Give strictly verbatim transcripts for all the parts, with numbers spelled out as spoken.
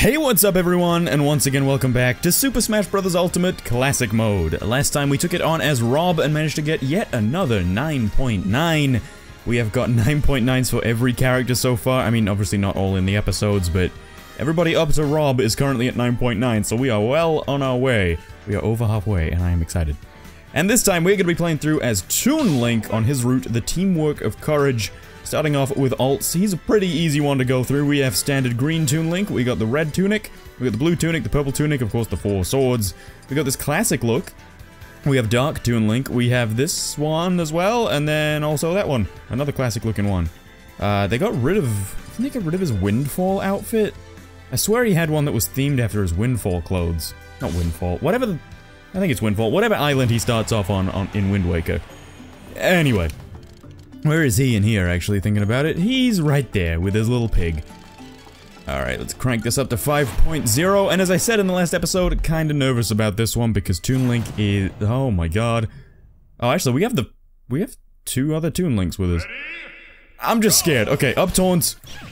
Hey, what's up everyone, and once again welcome back to Super Smash Bros. Ultimate Classic Mode. Last time we took it on as Rob and managed to get yet another nine point nine. We have got nine point nines for every character so far. I mean, obviously not all in the episodes, but everybody up to Rob is currently at nine point nine, so we are well on our way. We are over halfway, and I am excited. And this time we're going to be playing through as Toon Link on his route, the Teamwork of Courage. Starting off with alts, he's a pretty easy one to go through. We have standard green Toon Link, we got the red tunic, we got the blue tunic, the purple tunic, of course the four swords. We got this classic look. We have dark Toon Link, we have this one as well, and then also that one. Another classic looking one. Uh, they got rid of, didn't they get rid of his Windfall outfit? I swear he had one that was themed after his Windfall clothes. Not Windfall, whatever the, I think it's Windfall, whatever island he starts off on, on in Wind Waker. Anyway. Where is he in here, actually, thinking about it? He's right there, with his little pig. Alright, let's crank this up to five point oh, and as I said in the last episode, kinda nervous about this one, because Toon Link is... oh my god. Oh, actually, we have the... we have two other Toon Links with us. I'm just scared. Okay, up taunts.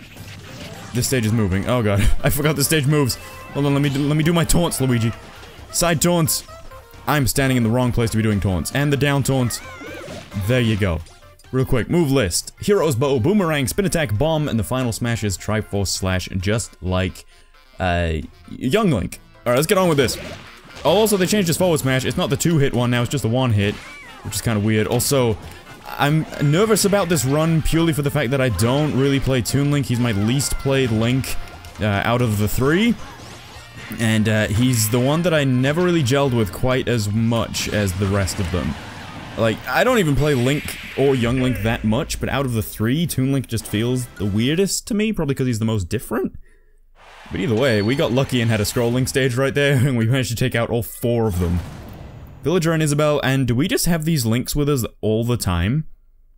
This stage is moving. Oh god, I forgot the stage moves. Hold on, let me do, let me do my taunts, Luigi. Side taunts. I'm standing in the wrong place to be doing taunts. And the down taunts. There you go. Real quick, move list. Hero's Bow, Boomerang, Spin Attack, Bomb, and the final smash is Triforce Slash, just like, uh, Young Link. Alright, let's get on with this. Oh, also, they changed his forward smash. It's not the two-hit one now, it's just the one-hit, which is kind of weird. Also, I'm nervous about this run purely for the fact that I don't really play Toon Link. He's my least played Link, uh, out of the three. And, uh, he's the one that I never really gelled with quite as much as the rest of them. Like, I don't even play Link or Young Link that much, but out of the three, Toon Link just feels the weirdest to me, probably because he's the most different. But either way, we got lucky and had a scrolling stage right there, and we managed to take out all four of them. Villager and Isabelle, and do we just have these Links with us all the time?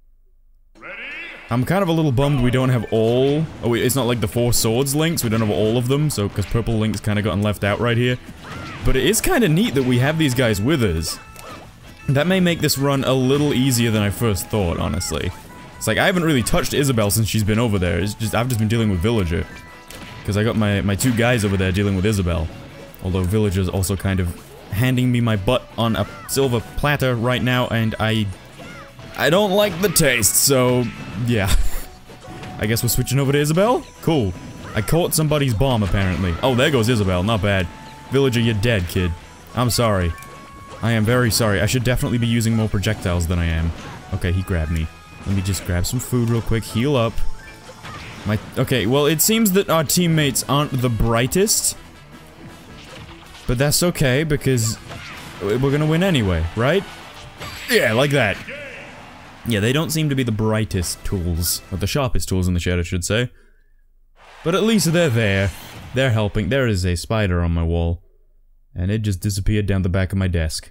I'm kind of a little bummed we don't have all... oh, it's not like the Four Swords Links, we don't have all of them, so, because Purple Link's kind of gotten left out right here. But it is kind of neat that we have these guys with us. That may make this run a little easier than I first thought, honestly. It's like, I haven't really touched Isabelle since she's been over there. It's just, I've just been dealing with Villager. Because I got my, my two guys over there dealing with Isabelle. Although Villager's also kind of handing me my butt on a silver platter right now, and I... I don't like the taste, so... yeah. I guess we're switching over to Isabelle? Cool. I caught somebody's bomb, apparently. Oh, there goes Isabelle, not bad. Villager, you're dead, kid. I'm sorry. I am very sorry. I should definitely be using more projectiles than I am. Okay, he grabbed me. Let me just grab some food real quick, heal up. My- okay, well, it seems that our teammates aren't the brightest. But that's okay, because we're gonna win anyway, right? Yeah, like that. Yeah, they don't seem to be the brightest tools. Or the sharpest tools in the shed, I should say. But at least they're there. They're helping. There is a spider on my wall. And it just disappeared down the back of my desk.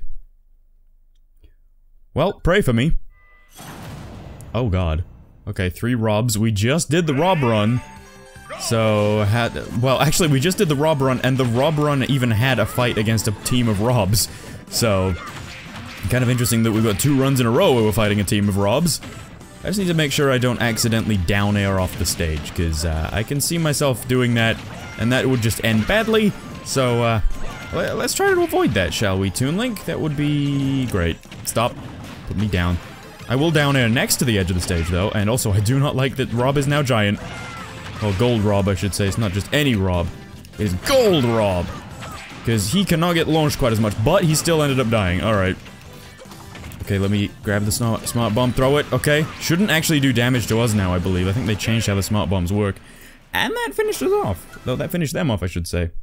Well, pray for me. Oh god. Okay, three Robs. We just did the Rob run. So, had- well, actually, we just did the Rob run, and the Rob run even had a fight against a team of Robs. So, kind of interesting that we've got two runs in a row where we're fighting a team of Robs. I just need to make sure I don't accidentally down air off the stage, because uh, I can see myself doing that, and that would just end badly. So, uh... let's try to avoid that, shall we, Toon Link? That would be great. Stop. Put me down. I will down air next to the edge of the stage, though, and also I do not like that Rob is now giant. Well, Gold Rob, I should say. It's not just any Rob. It's Gold Rob! Because he cannot get launched quite as much, but he still ended up dying. Alright. Okay, let me grab the smart, smart bomb, throw it, okay. Shouldn't actually do damage to us now, I believe. I think they changed how the smart bombs work. And that finished us off. Though that finished them off, I should say.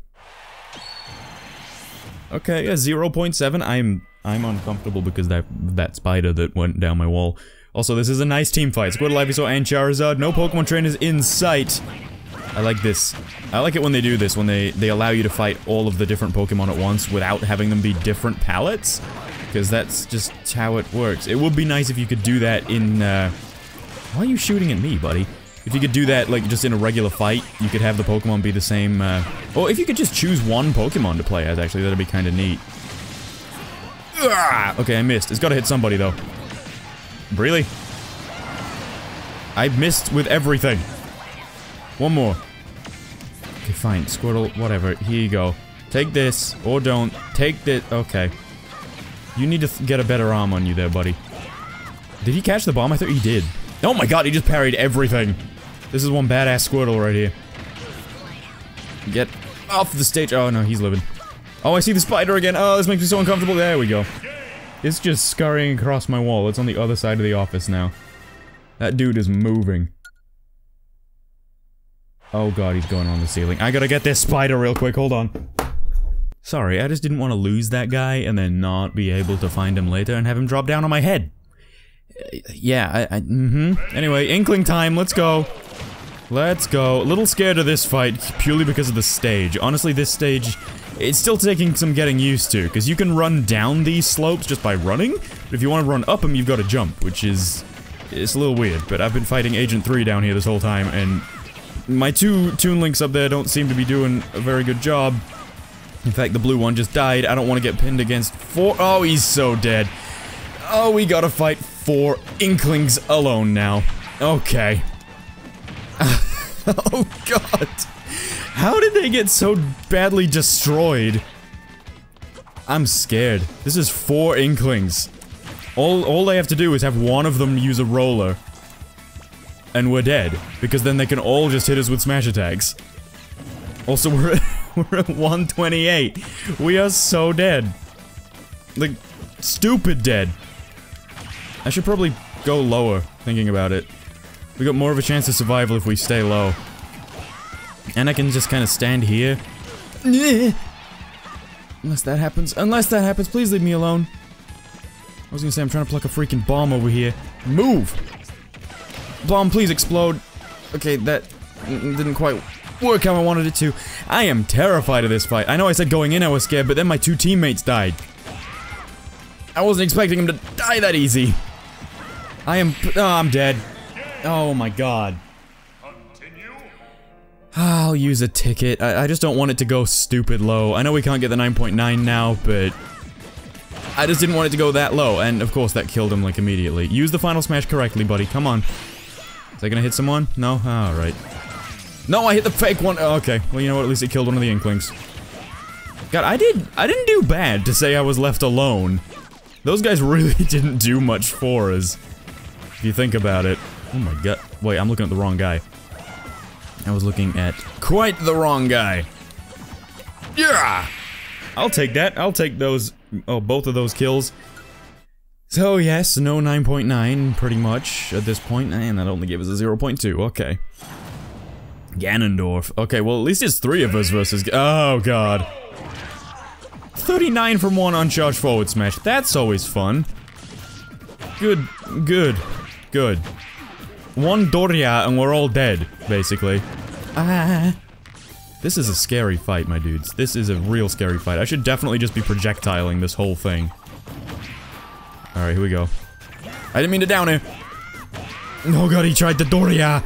Okay, yeah, zero point seven. I'm I'm uncomfortable because that that spider that went down my wall. Also, this is a nice team fight. Squirtle, Ivysaur, and Charizard. No Pokemon trainers in sight. I like this. I like it when they do this, when they, they allow you to fight all of the different Pokemon at once without having them be different palettes. Because that's just how it works. It would be nice if you could do that in, uh... why are you shooting at me, buddy? If you could do that, like, just in a regular fight, you could have the Pokemon be the same, uh... or if you could just choose one Pokemon to play as, actually, that'd be kinda neat. Ugh! Okay, I missed. It's gotta hit somebody, though. Really? I missed with everything. One more. Okay, fine. Squirtle, whatever. Here you go. Take this, or don't. Take this. Okay. You need to th get a better arm on you there, buddy. Did he catch the bomb? I thought he did. Oh my god, he just parried everything. This is one badass Squirtle right here. Get off the stage. Oh no, he's living. Oh, I see the spider again. Oh, this makes me so uncomfortable. There we go. It's just scurrying across my wall. It's on the other side of the office now. That dude is moving. Oh god, he's going on the ceiling. I gotta get this spider real quick. Hold on. Sorry, I just didn't want to lose that guy and then not be able to find him later and have him drop down on my head. Uh, yeah, I, I mm-hmm. Anyway, Inkling time, let's go. Let's go. A little scared of this fight, purely because of the stage. Honestly, this stage, it's still taking some getting used to, because you can run down these slopes just by running, but if you want to run up them, you've got to jump, which is... it's a little weird, but I've been fighting Agent three down here this whole time, and my two Toon Links up there don't seem to be doing a very good job. In fact, the blue one just died. I don't want to get pinned against four- oh, he's so dead. Oh, we gotta fight four Inklings alone now. Okay. Oh god. How did they get so badly destroyed? I'm scared. This is four Inklings. All, all they have to do is have one of them use a roller. And we're dead. Because then they can all just hit us with smash attacks. Also, we're at, we're at one twenty-eight. We are so dead. Like, stupid dead. I should probably go lower, thinking about it. We got more of a chance of survival if we stay low. And I can just kind of stand here. Unless that happens. Unless that happens, please leave me alone. I was gonna say, I'm trying to pluck a freaking bomb over here. Move! Bomb, please explode. Okay, that didn't quite work how I wanted it to. I am terrified of this fight. I know I said going in I was scared, but then my two teammates died. I wasn't expecting him to die that easy. I am- oh, I'm dead. Oh my god. I'll use a ticket. I, I just don't want it to go stupid low. I know we can't get the nine point nine now, but... I just didn't want it to go that low, and of course that killed him, like, immediately. Use the final smash correctly, buddy. Come on. Is that gonna hit someone? No? Alright. No, I hit the fake one! Oh, okay. Well, you know what? At least it killed one of the Inklings. God, I did- I didn't do bad to say I was left alone. Those guys really didn't do much for us. If you think about it. Oh my god. Wait, I'm looking at the wrong guy. I was looking at quite the wrong guy. Yeah! I'll take that. I'll take those- oh, both of those kills. So yes, no nine point nine, pretty much, at this point, and that only gave us a zero point two, okay. Ganondorf. Okay, well at least it's three of us versus- oh god. thirty-nine from one uncharged forward smash, that's always fun. Good, good, good. One Doria and we're all dead, basically. Ah. This is a scary fight, my dudes. This is a real scary fight. I should definitely just be projectiling this whole thing. Alright, here we go. I didn't mean to down him. Oh god, he tried the Doria.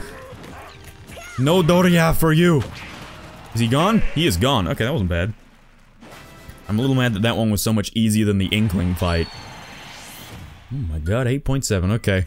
No Doria for you. Is he gone? He is gone. Okay, that wasn't bad. I'm a little mad that that one was so much easier than the Inkling fight. Oh my god, eight point seven, okay.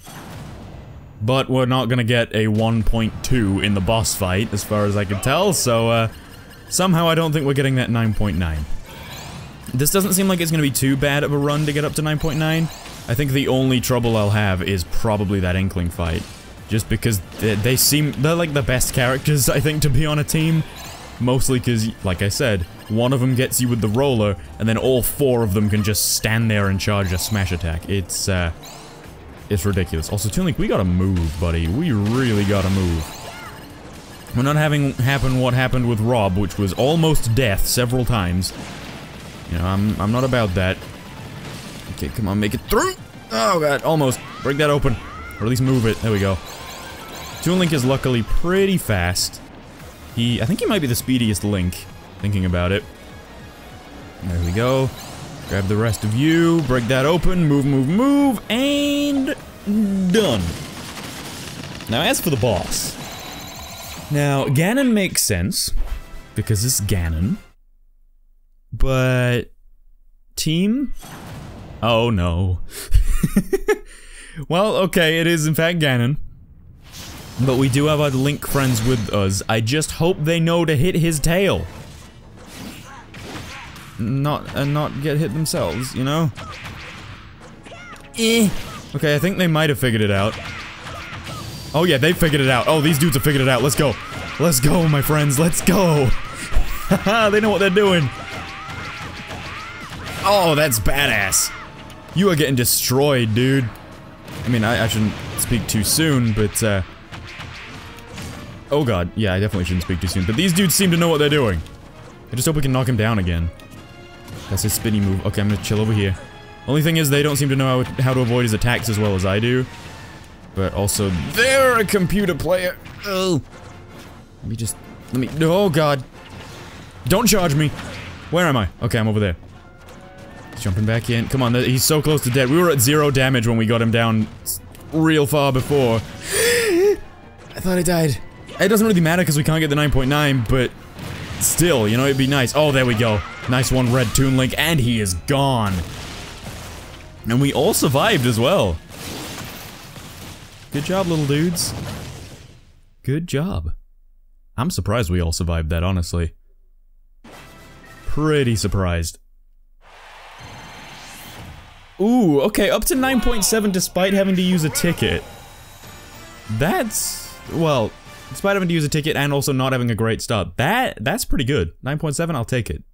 But we're not gonna get a one point two in the boss fight, as far as I can tell, so, uh... somehow I don't think we're getting that nine point nine. This doesn't seem like it's gonna be too bad of a run to get up to nine point nine. I think the only trouble I'll have is probably that Inkling fight. Just because they, they seem- they're like the best characters, I think, to be on a team. Mostly because, like I said, one of them gets you with the roller, and then all four of them can just stand there and charge a smash attack. It's, uh... it's ridiculous. Also, Toon Link, we gotta move, buddy. We really gotta move. We're not having happen what happened with Rob, which was almost death several times. You know, I'm- I'm not about that. Okay, come on, make it through! Oh god, almost. Break that open. Or at least move it. There we go. Toon Link is luckily pretty fast. He- I think he might be the speediest Link, thinking about it. There we go. Grab the rest of you, break that open, move, move, move, and... done. Now, as for the boss. Now, Ganon makes sense, because it's Ganon. But... team? Oh no. Well, okay, it is in fact Ganon. But we do have our Link friends with us. I just hope they know to hit his tail. Not, and not get hit themselves, you know? Eh. Okay, I think they might have figured it out. Oh yeah, they figured it out. Oh, these dudes have figured it out. Let's go. Let's go, my friends. Let's go. Haha, they know what they're doing. Oh, that's badass. You are getting destroyed, dude. I mean, I, I shouldn't speak too soon, but, uh... oh god, yeah, I definitely shouldn't speak too soon, but these dudes seem to know what they're doing. I just hope we can knock him down again. That's his spinny move. Okay, I'm gonna chill over here. Only thing is, they don't seem to know how, how to avoid his attacks as well as I do. But also, they're a computer player. Oh. Let me just... let me... oh god. Don't charge me. Where am I? Okay, I'm over there. He's jumping back in. Come on, he's so close to dead. We were at zero damage when we got him down real far before. I thought I died. It doesn't really matter because we can't get the nine point nine, but still, you know, it'd be nice. Oh, there we go. Nice one, Red Toon Link, and he is gone. And we all survived as well. Good job, little dudes. Good job. I'm surprised we all survived that, honestly. Pretty surprised. Ooh, okay, up to nine point seven despite having to use a ticket. That's... well, despite having to use a ticket and also not having a great start. That, that's pretty good. nine point seven, I'll take it.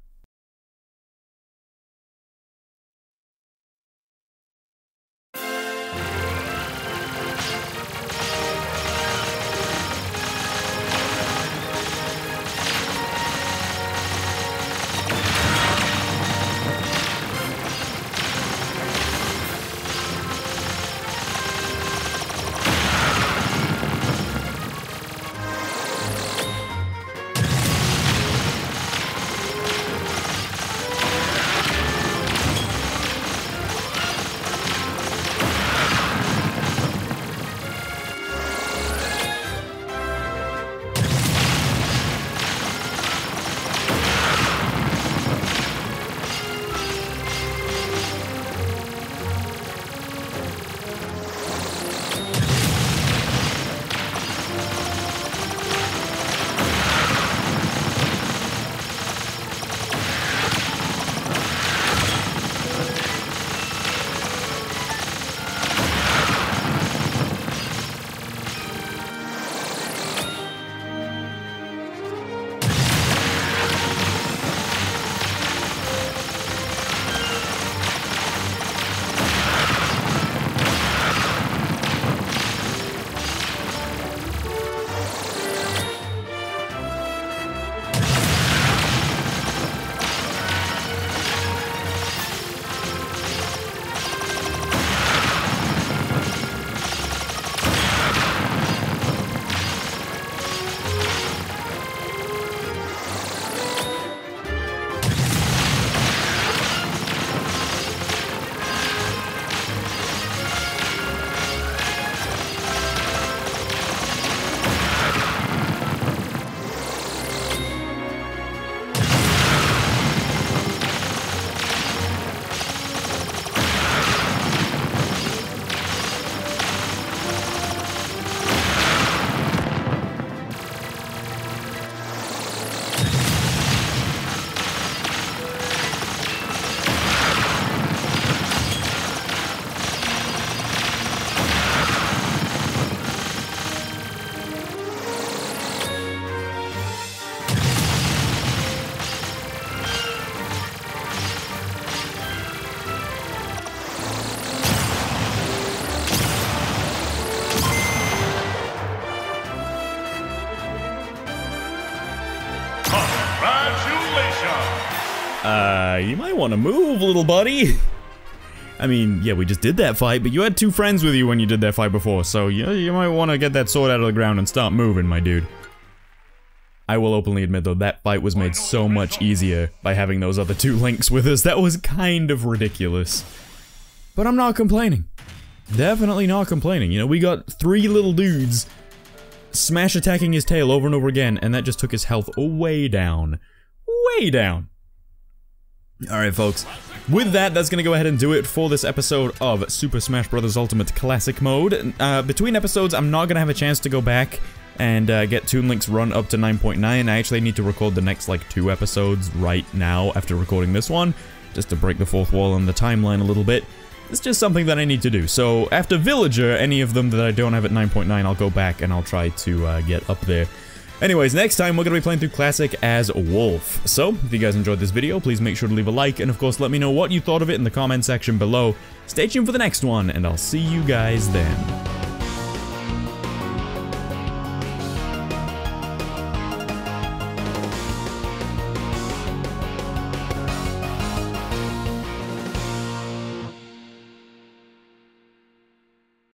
Uh, you might want to move, little buddy. I mean, yeah, we just did that fight, but you had two friends with you when you did that fight before, so you, you might want to get that sword out of the ground and start moving, my dude. I will openly admit, though, that fight was made so much easier by having those other two Links with us. That was kind of ridiculous. But I'm not complaining. Definitely not complaining. You know, we got three little dudes smash attacking his tail over and over again, and that just took his health way down. Way down. Alright, folks. with that, that's gonna go ahead and do it for this episode of Super Smash Bros. Ultimate Classic Mode. Uh, between episodes, I'm not gonna have a chance to go back and uh, get Toon Link's run up to nine point nine. I actually need to record the next, like, two episodes right now after recording this one, just to break the fourth wall on the timeline a little bit. It's just something that I need to do. So, after Villager, any of them that I don't have at nine point nine, I'll go back and I'll try to uh, get up there. Anyways, next time we're going to be playing through Classic as Wolf. So, if you guys enjoyed this video, please make sure to leave a like, and of course let me know what you thought of it in the comment section below. Stay tuned for the next one, and I'll see you guys then.